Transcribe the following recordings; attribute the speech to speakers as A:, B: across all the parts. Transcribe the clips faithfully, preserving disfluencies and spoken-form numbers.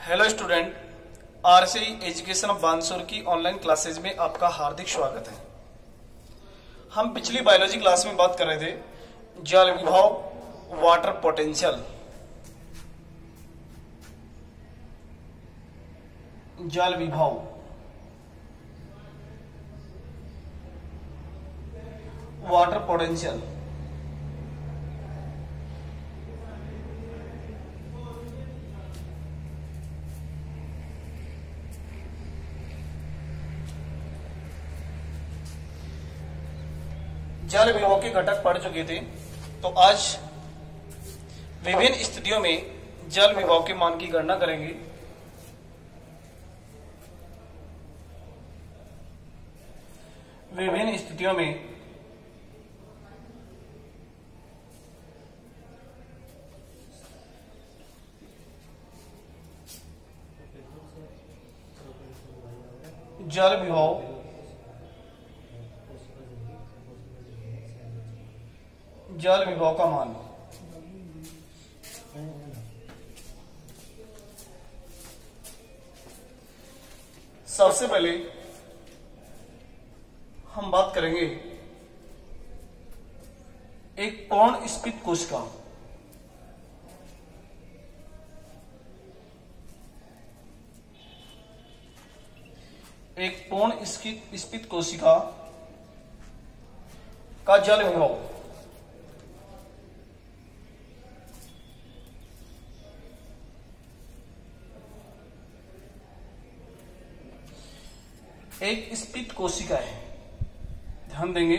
A: Hello student, RC education of Bansur की online classes में आपका हार्दिक स्वागत है। हम पिछली बायोलॉजी क्लास में बात कर रहे थे जल विभव, वाटर पोटेंशियल। जल विभव, वाटर पोटेंशियल। जल विभव के घटक पढ़ चुके थे, तो आज विभिन्न स्थितियों में जल विभव के मान की गणना करेंगे। विभिन्न स्थितियों में जल विभव जल विभव का मान। सबसे पहले हम बात करेंगे एक पूर्ण स्फीत कोशिका। एक पूर्ण स्फीत कोशिका का जल विभव एक स्फीत कोशिका है। ध्यान देंगे,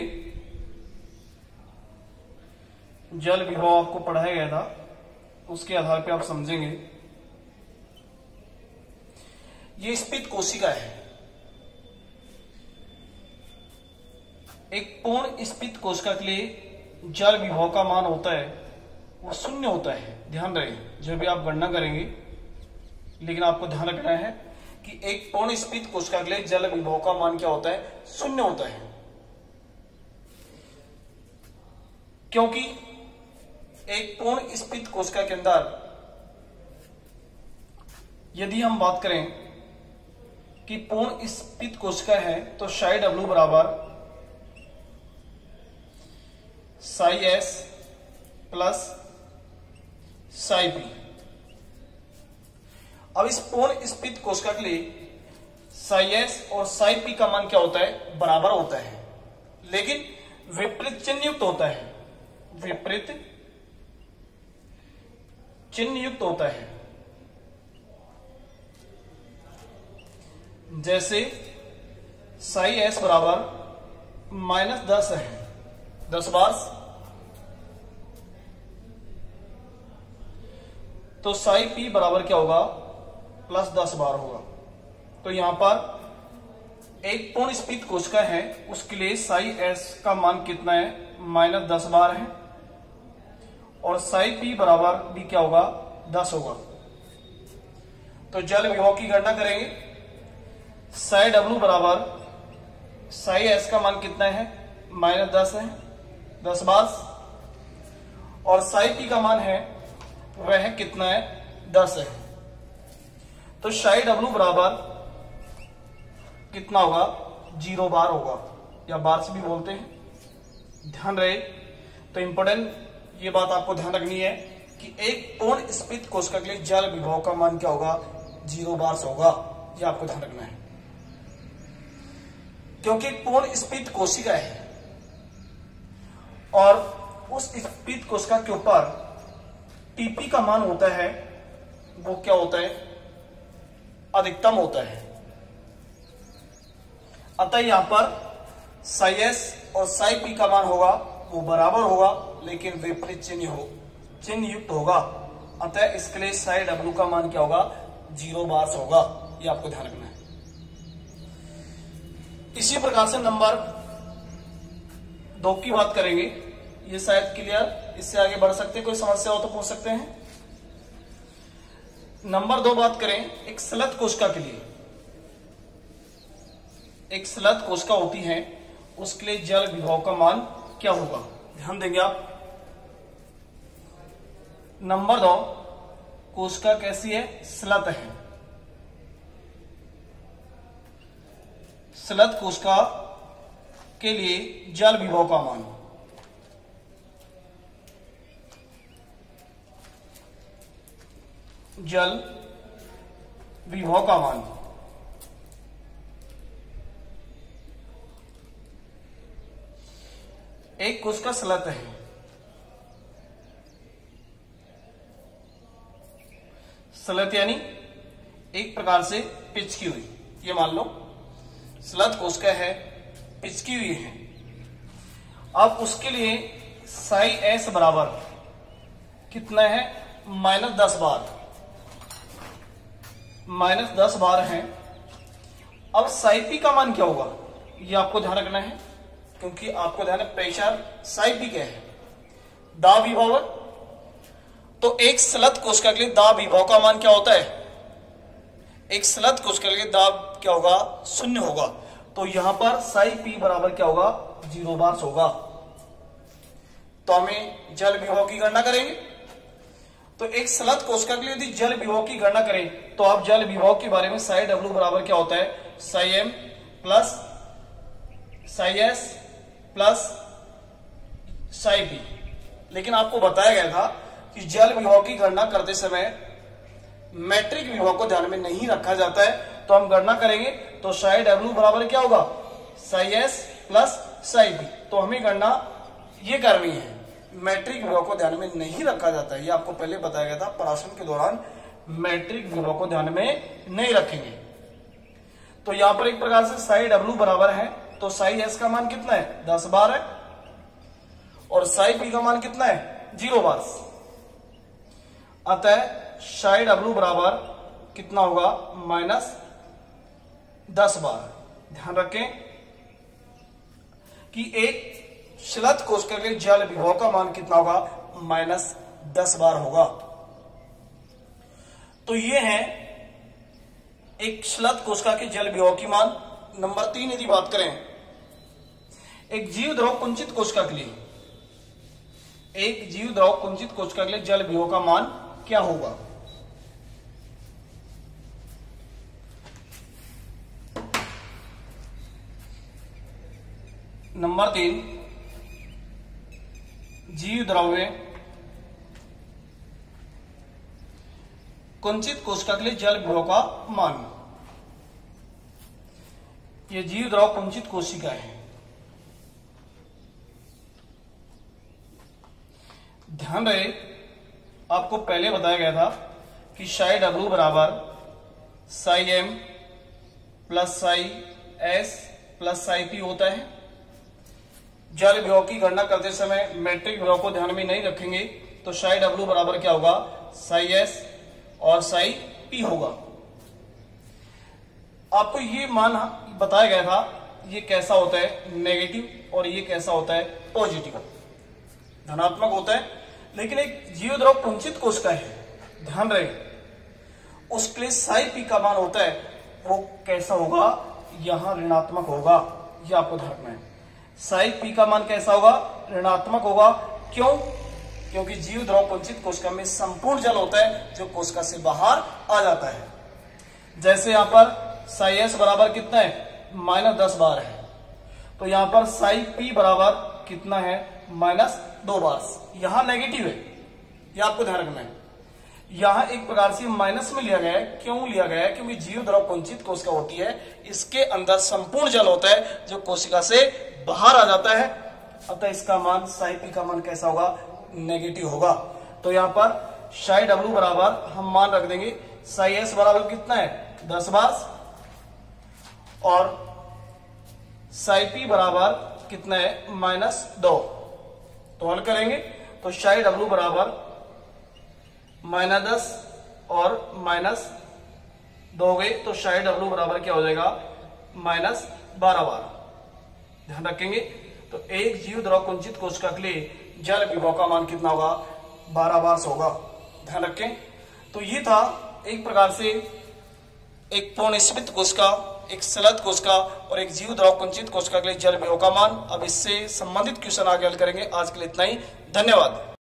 A: जल विभव आपको पढ़ाया गया था, उसके आधार पे आप समझेंगे। ये स्फीत कोशिका है। एक पूर्ण स्फीत कोशिका के लिए जल विभव का मान होता है वो शून्य होता है। ध्यान रहे, जब भी आप गणना करेंगे, लेकिन आपको ध्यान रखना है कि एक पूर्ण स्फीत कोशिका के लिए जल विभव का मान क्या होता है? शून्य होता है। क्योंकि एक पूर्ण स्फीत कोशिका के अंदर यदि हम बात करें कि पूर्ण स्फीत कोशिका है तो साई डब्ल्यू बराबर psi S plus psi P. अब इस पूर्ण स्फीत कोशिका के लिए साई एस और साई पी का मान क्या होता है? बराबर होता है, लेकिन विपरीत चिन्ह युक्त होता है। विपरीत चिन्ह युक्त होता है। जैसे साई एस बराबर माइनस दस है, दस बार, तो साई पी बराबर क्या होगा? प्लस दस बार होगा। तो यहां पर एक पूर्ण स्फीत कोशिका है, उसके लिए साई एस का मान कितना है? माइनस दस बार है, और साई पी बराबर भी क्या होगा? दस होगा। तो जल विभव की गणना करेंगे। साई डब्ल्यू बराबर साई एस का मान कितना है? माइनस दस है, दस बार, और साई पी का मान है वह कितना है? दस है। तो साई डब्ल्यू बराबर कितना होगा? जीरो बार होगा, या बार से भी बोलते हैं। ध्यान रहे, तो इंपॉर्टेंट ये बात आपको ध्यान रखनी है कि एक पूर्ण स्फीत कोशिका के लिए जल विभव का मान क्या होगा? जीरो बार से होगा। ये आपको ध्यान रखना है, क्योंकि पूर्ण स्फीत कोशिका है और उस स्फीत कोशिका के ऊपर टीपी का मान होता है वो क्या होता है? अधिकतम होता है। अतः यहां पर साई एस और साई पी का मान होगा वो बराबर होगा, लेकिन विपरीत चिन्ह हो चिन्ह युक्त होगा। अतः इसके लिए साई डब्ल्यू का मान क्या होगा? जीरो बार से होगा। ये आपको ध्यान रखना है। इसी प्रकार से नंबर दो की बात करेंगे। ये शायद क्लियर, इससे आगे बढ़ सकते हैं, कोई समस्या हो तो पूछ सकते हैं। नंबर दो बात करें एक स्लत कोशिका के लिए। एक स्लत कोशिका होती है, उसके लिए जल विभव का मान क्या होगा? ध्यान देंगे आप। नंबर दो, कोशिका कैसी है? स्लत है। स्लत कोशिका के लिए जल विभव का मान। जल विभव का मान। एक कोशिका स्लत है, स्लत यानी एक प्रकार से पिचकी हुई, ये मान लो स्लत कोशिका है, पिचकी हुई है। अब उसके लिए साई एस बराबर कितना है, माइनस दस बार, माइनस दस बार है। अब साई पी का मान क्या होगा, ये आपको ध्यान रखना है, क्योंकि आपको ध्यान है प्रेशर साई पी क्या है, दाब विभव। तो एक स्लत कोशिका के लिए दाब विभव का मान क्या होता है, एक स्लत कोशिका के लिए दाब क्या होगा, शून्य होगा। तो यहां पर साई पी बराबर क्या होगा, जीरो बार होगा। तो हमें जल विभव की गणना करेंगे। तो एक स्लत कोशिका के लिए यदि जल विभव की गणना करें तो आप जल विभव के बारे में साई डब्ल्यू बराबर क्या होता है, psi M plus psi S plus psi P. लेकिन आपको बताया गया था कि जल विभव की गणना करते समय मैट्रिक विभव को ध्यान में नहीं रखा जाता है। तो हम गणना करेंगे तो साई डब्ल्यू बराबर क्या होगा, psi S plus psi P. तो हमें गणना ये करनी है, मैट्रिक विभव को ध्यान में नहीं रखा जाता है, ये आपको पहले बताया गया था। पराक्षण के दौरान मैट्रिक विभव को ध्यान में नहीं रखेंगे। तो यहां पर एक प्रकार से साई डब्ल्यू बराबर है, तो साई एस का मान कितना है, दस बार है, और साई पी का मान कितना है, जीरो बार। अतः साई डब्ल्यू बराबर कितना होगा, माइनस दस बार। ध्यान रखें कि एक स्लत कोशिका के लिए जल विभव का मान कितना होगा, माइनस दस बार होगा। तो ये है एक स्लत कोशिका के जल विभव की मान। नंबर तीन यदि बात करें, एक जीव द्रव कुंचित कोशिका के लिए, एक जीव द्रव कुंचित कोशिका के लिए जल विभव का मान क्या होगा। नंबर तीन, जीव द्रव्य कुंचित कोशिका के लिए जल विभव का मान। ये जीव द्रव कुंचित कोशिका है। ध्यान रहे, आपको पहले बताया गया था कि साई डब्ल्यू बराबर psi M plus psi S plus psi P होता है। जल विभव की गणना करते समय मैट्रिक विभव को ध्यान में नहीं रखेंगे तो साई डब्ल्यू बराबर क्या होगा, साई एस और साई पी होगा। आपको ये मान बताया गया था, ये कैसा होता है नेगेटिव और ये कैसा होता है पॉजिटिव, धनात्मक होता है। लेकिन एक जीव द्रव कुंचित कोशिका है, ध्यान रहे, उसके लिए साई पी का मान होता है, वो कैसा होगा, यहां ऋणात्मक होगा। ये आपको ध्यान रखना है, साई पी का मान कैसा होगा, ऋणात्मक होगा। क्यों, क्योंकि जीव द्रव कुंचित कोशिका में संपूर्ण जल होता है जो कोशिका से बाहर आ जाता है। जैसे यहां पर साई एस बराबर कितना है, माइनस दस बार है, तो यहां पर साई पी बराबर कितना है, माइनस दो बार। यहां नेगेटिव है, यह आपको ध्यान रखना है। यहां एक प्रकार से माइनस में लिया गया है। क्यों लिया गया है, क्योंकि जीव द्रव कुंचित कोशिका होती है, इसके अंदर संपूर्ण जल होता है जो कोशिका से बाहर आ जाता है। अतः इसका मान साई पी का मान कैसा होगा, नेगेटिव होगा। तो यहां पर साई डब्ल्यू बराबर हम मान रख देंगे, साई एस बराबर कितना है, दस बार, और साई पी बराबर कितना है, माइनस दो। तो हल करेंगे तो साई डब्ल्यू बराबर माइनस दस और माइनस दो हो गए, तो साई डब्ल्यू बराबर क्या हो जाएगा, माइनस बारह बार। ध्यान रखेंगे। तो एक जीव द्रव कुंचित कोशिका के लिए जल विभव का मान कितना होगा, बारह बार होगा। ध्यान रखें। तो ये था एक प्रकार से एक पूर्ण स्फीत कोशिका, एक स्लत कोशिका और एक जीव द्रव कुंचित कोशिका के लिए जल विभव का मान। अब इससे संबंधित क्वेश्चन आगे हल करेंगे। आज के लिए इतना ही, धन्यवाद।